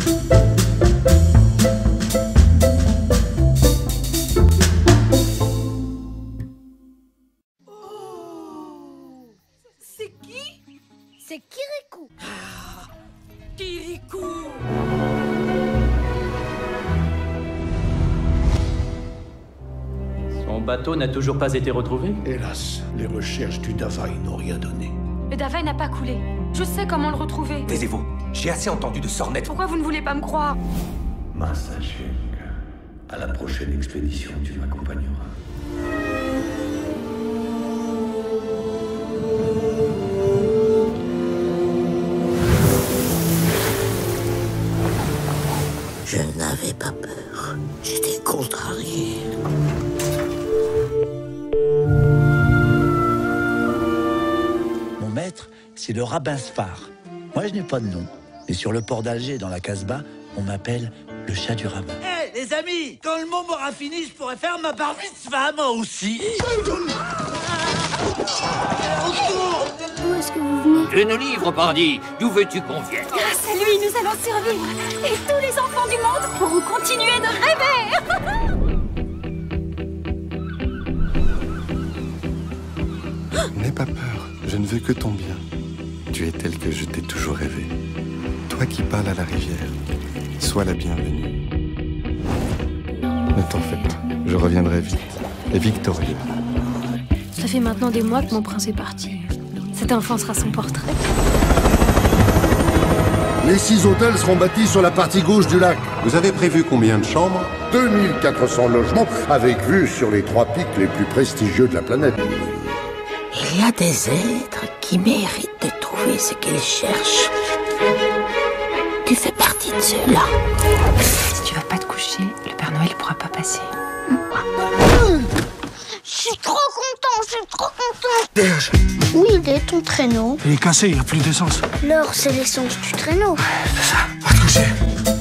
C'est qui? C'est Kirikou. Kirikou. Son bateau n'a toujours pas été retrouvé? Hélas, les recherches du Davaï n'ont rien donné. Le Davaï n'a pas coulé. Je sais comment le retrouver. Taisez-vous. J'ai assez entendu de sornettes. Pourquoi vous ne voulez pas me croire? Masachek, à la prochaine expédition, tu m'accompagneras. Je n'avais pas peur. J'étais contrarié. Mon maître, c'est le rabbin Sfar. Moi, je n'ai pas de nom. Mais sur le port d'Alger, dans la Casbah, on m'appelle le chat du rabbin. Hé, les amis, quand le monde m'aura fini, je pourrais faire ma bar mitzvah, moi aussi. D'où est-ce que vous venez? De nos livres, bandit. D'où veux-tu qu'on vienne? Grâce à lui, nous allons survivre. Et tous les enfants du monde pourront continuer de rêver. N'aie pas peur, je ne veux que ton bien. Tu es tel que je t'ai toujours rêvé. Toi qui parles à la rivière, sois la bienvenue. Ne t'en fais pas, je reviendrai vite et victorieux. Ça fait maintenant des mois que mon prince est parti. Cet enfant sera son portrait. Les 6 hôtels seront bâtis sur la partie gauche du lac. Vous avez prévu combien de chambres? 2400 logements avec vue sur les 3 pics les plus prestigieux de la planète. Il y a des êtres qui méritent de trouver ce qu'ils cherchent. Tu fais partie de ceux-là. Si tu vas pas te coucher, le Père Noël pourra pas passer. Je suis trop content. Berge, Où il est ton traîneau? Il est cassé, il n'y a plus d'essence. L'or, c'est l'essence du traîneau. C'est ça, va te coucher.